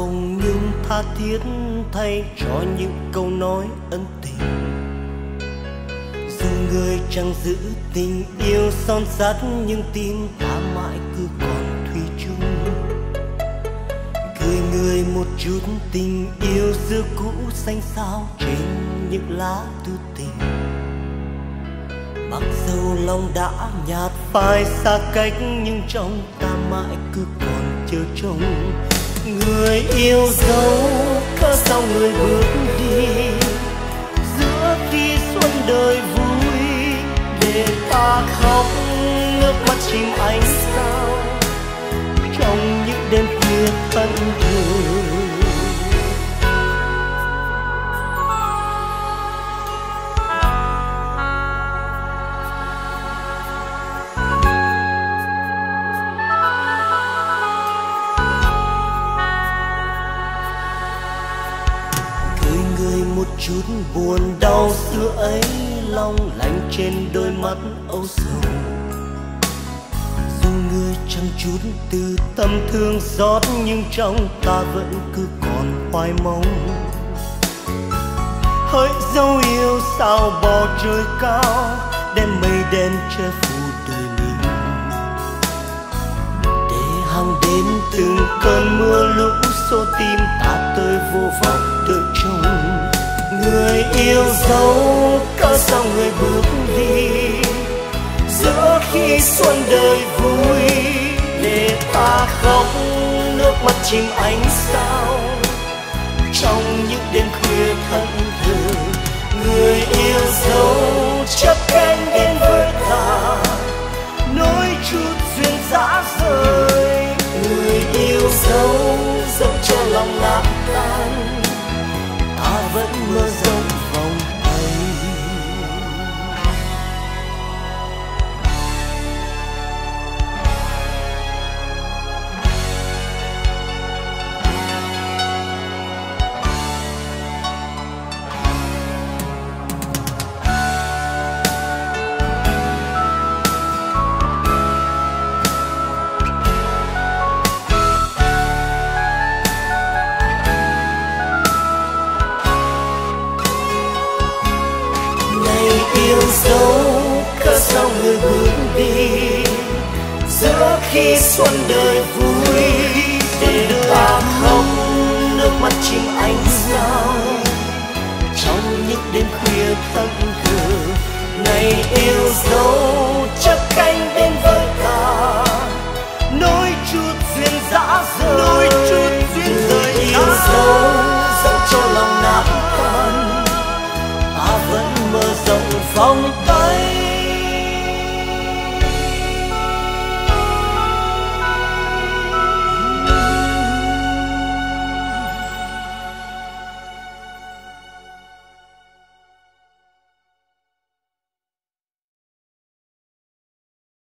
không nhưng tha thiết thay cho những câu nói ân tình. Dù người chẳng giữ tình yêu son sắt nhưng tim ta mãi cứ còn thủy chung. Gửi người một chút tình yêu xưa cũ xanh xao trên những lá thư tình. Mặc dầu lòng đã nhạt phai xa cách nhưng trong ta mãi cứ còn chờ trông. Người yêu dấu cớ sao người bước đi giữa khi xuân đời vui, để ta khóc nước mắt chìm ánh sao trong những đêm khuya thân thương. Một chút buồn đau xưa ấy long lanh trên đôi mắt âu sầu. Dù người chẳng chút từ tâm thương xót nhưng trong ta vẫn cứ còn hoài mong. Hỡi dấu yêu sao bò trời cao đem mây đen che phủ đời mình, để hàng đêm từng cơn mưa lũ xô tim ta tới vô vọng đợi trông. Người yêu dấu cớ sao người bước đi giữa khi xuân đời vui, để ta khóc nước mắt chìm ánh sao trong những đêm khuya thân thờ. Người yêu dấu chấp cánh đến với ta nỗi chút duyên dã rời. Người yêu dấu dẫu cho lòng nát tan ta vẫn mơ rộng vòng tay. Yêu dấu cớ sao người bước đi giữa khi xuân đời vui, để ta khóc nước mắt chìm ánh sao trong những đêm khuya thẫn thờ. Này yêu dấu chấp cánh đến với ta nỗi chút duyên dã rời. Yêu dấu dẫu cho lòng